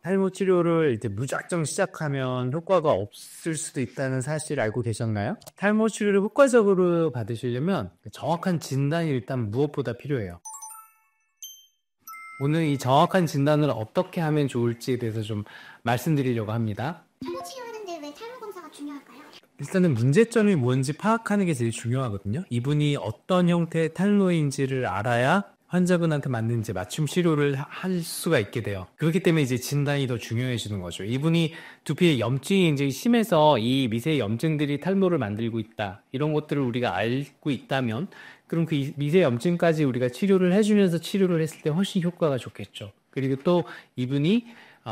탈모 치료를 이제 무작정 시작하면 효과가 없을 수도 있다는 사실 알고 계셨나요? 탈모 치료를 효과적으로 받으시려면 정확한 진단이 일단 무엇보다 필요해요. 오늘 이 정확한 진단을 어떻게 하면 좋을지에 대해서 좀 말씀드리려고 합니다. 탈모 치료하는데 왜 탈모 검사가 중요할까요? 일단은 문제점이 뭔지 파악하는 게 제일 중요하거든요. 이분이 어떤 형태의 탈모인지를 알아야 환자분한테 맞는 이제 맞춤 치료를 할 수가 있게 돼요. 그렇기 때문에 이제 진단이 더 중요해지는 거죠. 이분이 두피에 염증이 이제 심해서 이 미세 염증들이 탈모를 만들고 있다. 이런 것들을 우리가 알고 있다면 그럼 그 미세 염증까지 우리가 치료를 해주면서 치료를 했을 때 훨씬 효과가 좋겠죠. 그리고 또 이분이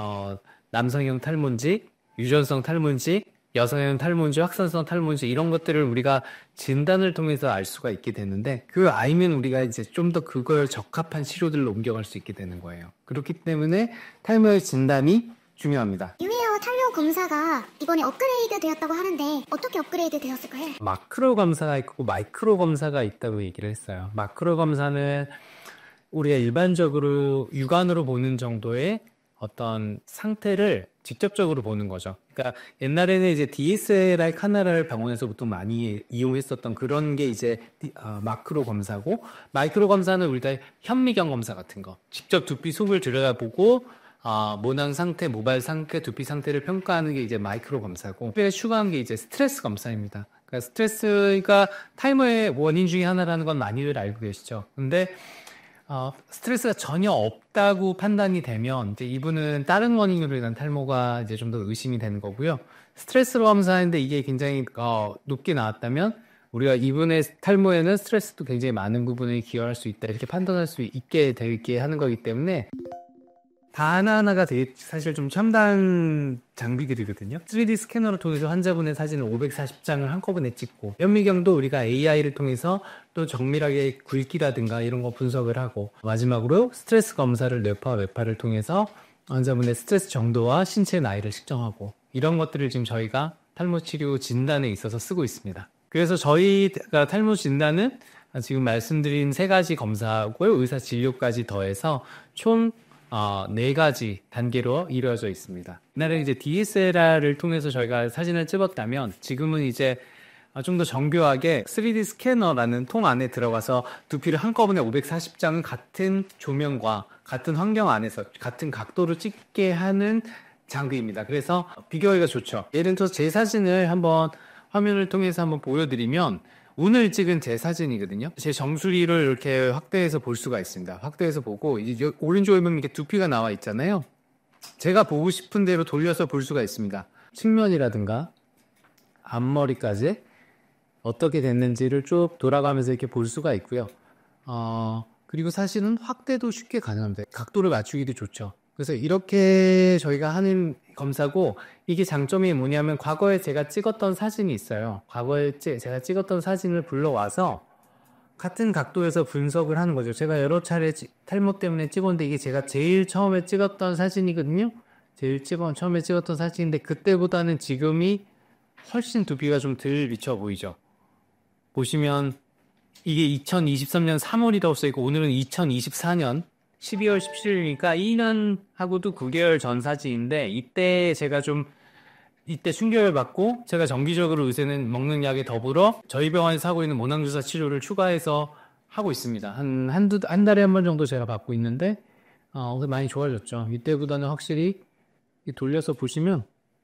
남성형 탈모인지 유전성 탈모인지 여성형 탈모인지 확산성 탈모인지 이런 것들을 우리가 진단을 통해서 알 수가 있게 되는데 그 알면 우리가 이제 좀 더 그걸 적합한 치료들로 옮겨갈 수 있게 되는 거예요. 그렇기 때문에 탈모의 진단이 중요합니다. 뉴헤어 탈모 검사가 이번에 업그레이드 되었다고 하는데 어떻게 업그레이드 되었을까요? 마크로 검사가 있고 마이크로 검사가 있다고 얘기를 했어요. 마크로 검사는 우리가 일반적으로 육안으로 보는 정도의 어떤 상태를 직접적으로 보는 거죠. 그러니까 옛날에는 이제 DSLR 카메라를 병원에서 보통 많이 이용했었던 그런 게 이제 마크로 검사고, 마이크로 검사는 우리가 현미경 검사 같은 거, 직접 두피 속을 들여다보고 모낭 상태, 모발 상태, 두피 상태를 평가하는 게 이제 마이크로 검사고, 특별히 추가한 게 이제 스트레스 검사입니다. 그러니까 스트레스가 탈모의 원인 중에 하나라는 건 많이들 알고 계시죠. 근데 스트레스가 전혀 없다고 판단이 되면 이제 이분은 다른 원인으로 인한 탈모가 이제 좀 더 의심이 되는 거고요. 스트레스로 검사하는데 이게 굉장히 높게 나왔다면 우리가 이분의 탈모에는 스트레스도 굉장히 많은 부분을 기여할 수 있다 이렇게 판단할 수 있게 되게 하는 거기 때문에 다 하나하나가 되게 사실 좀 첨단 장비들이거든요. 3D 스캐너를 통해서 환자분의 사진을 540장을 한꺼번에 찍고, 현미경도 우리가 AI를 통해서 또 정밀하게 굵기라든가 이런 거 분석을 하고, 마지막으로 스트레스 검사를 뇌파와 뇌파를 통해서 환자분의 스트레스 정도와 신체 나이를 측정하고, 이런 것들을 지금 저희가 탈모 치료 진단에 있어서 쓰고 있습니다. 그래서 저희가 탈모 진단은 지금 말씀드린 3가지 검사하고 의사 진료까지 더해서 총 4가지 단계로 이루어져 있습니다. 옛날에 이제 DSLR을 통해서 저희가 사진을 찍었다면 지금은 이제 좀 더 정교하게 3D 스캐너라는 통 안에 들어가서 두피를 한꺼번에 540장은 같은 조명과 같은 환경 안에서 같은 각도로 찍게 하는 장비입니다. 그래서 비교하기가 좋죠. 예를 들어서 제 사진을 한번 화면을 통해서 한번 보여드리면 오늘 찍은 제 사진이거든요. 제 정수리를 이렇게 확대해서 볼 수가 있습니다. 확대해서 보고 이제 오른쪽에 보면 이렇게 두피가 나와 있잖아요. 제가 보고 싶은 대로 돌려서 볼 수가 있습니다. 측면이라든가 앞머리까지 어떻게 됐는지를 쭉 돌아가면서 이렇게 볼 수가 있고요. 그리고 사실은 확대도 쉽게 가능합니다. 각도를 맞추기도 좋죠. 그래서 이렇게 저희가 하는 검사고, 이게 장점이 뭐냐면 과거에 제가 찍었던 사진이 있어요. 과거에 제가 찍었던 사진을 불러와서 같은 각도에서 분석을 하는 거죠. 제가 여러 차례 탈모 때문에 찍었는데 이게 제가 제일 처음에 찍었던 사진이거든요. 처음에 찍었던 사진인데 그때보다는 지금이 훨씬 두피가 좀 덜 비쳐 보이죠. 보시면 이게 2023년 3월이라고 써있고 오늘은 2024년 12월 17일이니까 2년하고도 9개월 전 사진인데, 이때 제가 이때 충격을 받고 제가 정기적으로 요새는 먹는 약에 더불어 저희 병원에서 하고 있는 모낭주사 치료를 추가해서 하고 있습니다. 한 달에 한 번 정도 제가 받고 있는데 많이 좋아졌죠. 이때보다는 확실히 돌려서 보시면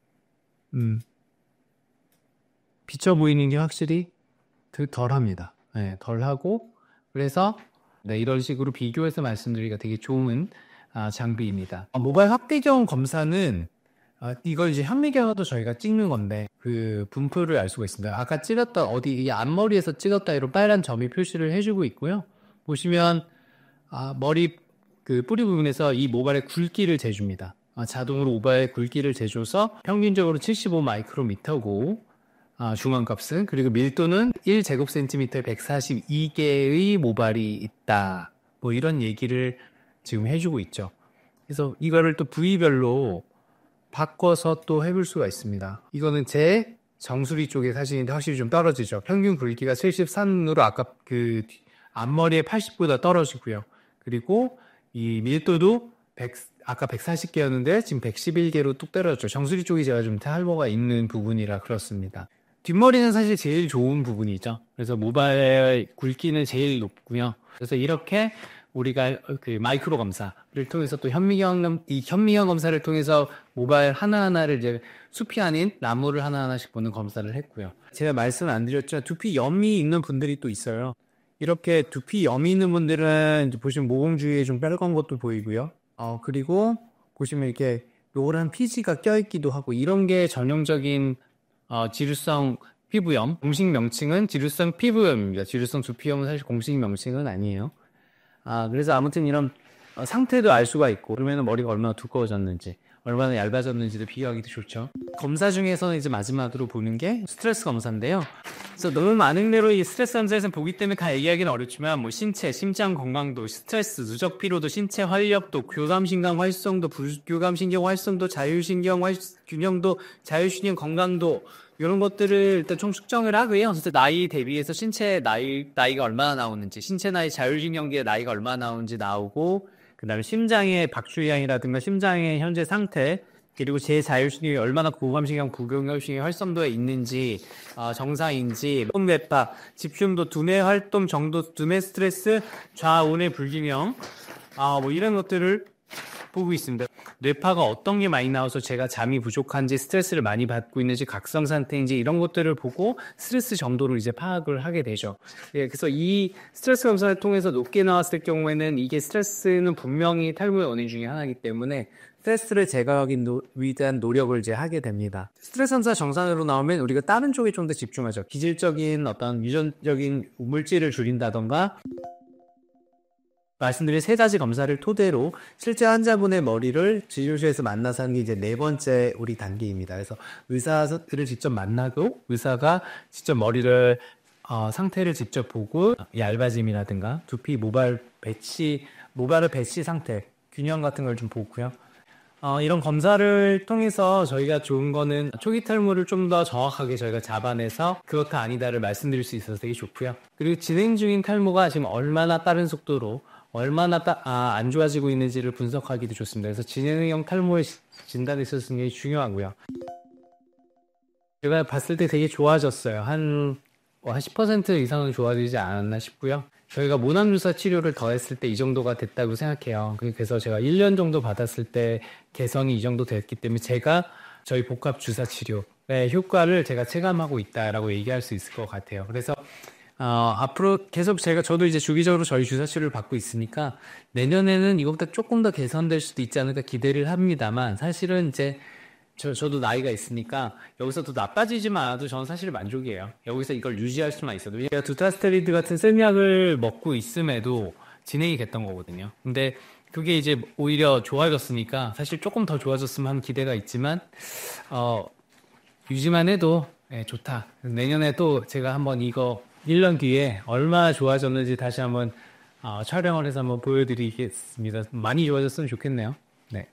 비쳐 보이는 게 확실히 덜합니다. 네, 덜하고, 그래서 이런 식으로 비교해서 말씀드리기가 되게 좋은 장비입니다. 모발 확대경 검사는 이걸 이제 현미경으로 저희가 찍는 건데 그 분포를 알 수가 있습니다. 아까 찍었던 이 앞머리에서 찍었다 이런 빨간 점이 표시를 해주고 있고요. 보시면 머리 그 뿌리 부분에서 이 모발의 굵기를 재줍니다. 자동으로 모발의 굵기를 재줘서 평균적으로 75 마이크로미터고 중앙값은, 그리고 밀도는 1제곱센티미터에 142개의 모발이 있다. 뭐 이런 얘기를 지금 해주고 있죠. 그래서 이거를 또 부위별로 바꿔서 또 해볼 수가 있습니다. 이거는 제 정수리 쪽의 사진인데 확실히 좀 떨어지죠. 평균 굵기가 73으로 아까 그 앞머리의 80보다 떨어지고요. 그리고 이 밀도도 아까 140개였는데 지금 111개로 뚝 떨어졌죠. 정수리 쪽이 제가 좀 탈모가 있는 부분이라 그렇습니다. 뒷머리는 사실 제일 좋은 부분이죠. 그래서 모발 굵기는 제일 높고요. 그래서 이렇게 우리가 그 마이크로 검사를 통해서 또 현미경 검사를 통해서 모발 하나하나를 이제 숲이 아닌 나무를 하나하나씩 보는 검사를 했고요. 제가 말씀 안 드렸죠. 두피염이 있는 분들이 또 있어요. 이렇게 두피염이 있는 분들은 이제 보시면 모공 주위에 좀 빨간 것도 보이고요. 그리고 보시면 이렇게 노란 피지가 껴있기도 하고 이런 게 전형적인 지루성 피부염. 공식 명칭은 지루성 피부염입니다. 지루성 두피염은 사실 공식 명칭은 아니에요. 그래서 아무튼 이런 상태도 알 수가 있고 그러면 머리가 얼마나 두꺼워졌는지 얼마나 얇아졌는지도 비교하기도 좋죠. 검사 중에서는 이제 마지막으로 보는 게 스트레스 검사인데요. 그래서 너무 많은 대로 이 스트레스 검사에서 보기 때문에 다 얘기하기는 어렵지만 뭐 신체, 심장 건강도, 스트레스, 누적 피로도, 신체 활력도, 교감신경 활성도, 불교감신경 활성도, 자율신경 균형도, 자율신경 건강도 이런 것들을 일단 총 측정을 하고요. 그래서 나이 대비해서 신체 나이가 얼마나 나오는지, 신체 나이, 자율신경계의 나이가 얼마나 나오는지 나오고, 그 다음에 심장의 박출량이라든가 심장의 현재 상태, 그리고 제 자율신경이 얼마나 고감신경, 부교감신경 활성도에 있는지, 정상인지, 뇌파, 집중도, 두뇌 활동 정도, 두뇌 스트레스, 좌우뇌 불균형, 뭐 이런 것들을 보고 있습니다. 뇌파가 어떤 게 많이 나와서 제가 잠이 부족한지 스트레스를 많이 받고 있는지 각성 상태인지 이런 것들을 보고 스트레스 정도를 이제 파악을 하게 되죠. 그래서 이 스트레스 검사를 통해서 높게 나왔을 경우에는 이게 스트레스는 분명히 탈모의 원인 중에 하나이기 때문에 스트레스를 제거하기 위한 노력을 이제 하게 됩니다. 스트레스 검사 정상으로 나오면 우리가 다른 쪽에 좀 더 집중하죠. 기질적인 어떤 유전적인 물질을 줄인다던가 말씀드린 세 가지 검사를 토대로 실제 환자분의 머리를 진료실에서 만나서 하는 게 이제 네 번째 우리 단계입니다. 그래서 의사를 직접 만나고 의사가 직접 머리를 상태를 직접 보고 얇아짐이라든가 두피 모발의 배치 상태, 균형 같은 걸 좀 보고요. 이런 검사를 통해서 저희가 좋은 거는 초기 탈모를 좀 더 정확하게 저희가 잡아내서 그렇다 아니다를 말씀드릴 수 있어서 되게 좋고요. 그리고 진행 중인 탈모가 지금 얼마나 빠른 속도로 얼마나 안 좋아지고 있는지를 분석하기도 좋습니다. 그래서 진행형 탈모의 진단에 있어서 굉장히 중요하고요. 제가 봤을 때 되게 좋아졌어요. 한 10% 이상은 좋아지지 않았나 싶고요. 저희가 모낭주사 치료를 더했을 때 이 정도가 됐다고 생각해요. 그래서 제가 1년 정도 받았을 때 개선이 이 정도 됐기 때문에 제가 저희 복합 주사 치료의 효과를 제가 체감하고 있다라고 얘기할 수 있을 것 같아요. 그래서 앞으로 계속 저도 이제 주기적으로 저희 주사 치료를 받고 있으니까 내년에는 이것보다 조금 더 개선될 수도 있지 않을까 기대를 합니다만 사실은 이제 저도 나이가 있으니까 여기서 더 나빠지지만 않아도 저는 사실 만족이에요. 여기서 이걸 유지할 수만 있어도. 제가 두타스테리드 같은 생약을 먹고 있음에도 진행이 됐던 거거든요. 근데 그게 이제 오히려 좋아졌으니까 사실 조금 더 좋아졌으면 하는 기대가 있지만 유지만 해도 좋다. 내년에 또 제가 한번 이거 1년 뒤에 얼마나 좋아졌는지 다시 한번 촬영을 해서 한번 보여드리겠습니다. 많이 좋아졌으면 좋겠네요. 네.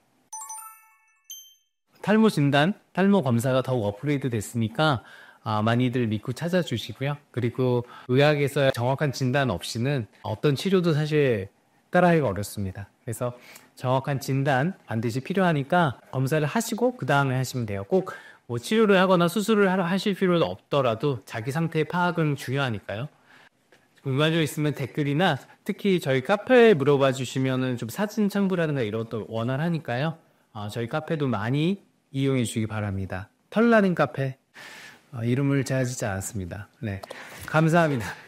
탈모 진단, 탈모 검사가 더욱 업그레이드 됐으니까 많이들 믿고 찾아주시고요. 그리고 의학에서 정확한 진단 없이는 어떤 치료도 사실 따라하기가 어렵습니다. 그래서 정확한 진단 반드시 필요하니까 검사를 하시고 그 다음에 하시면 돼요. 꼭 뭐 치료를 하거나 수술을 하실 필요는 없더라도 자기 상태의 파악은 중요하니까요. 궁금한 점 있으면 댓글이나 특히 저희 카페에 물어봐 주시면은 좀 사진 첨부라든가 이런 것도 원활하니까요. 저희 카페도 많이 이용해 주시기 바랍니다. 털나는 카페. 이름을 제가 짓지 않았습니다. 네. 감사합니다.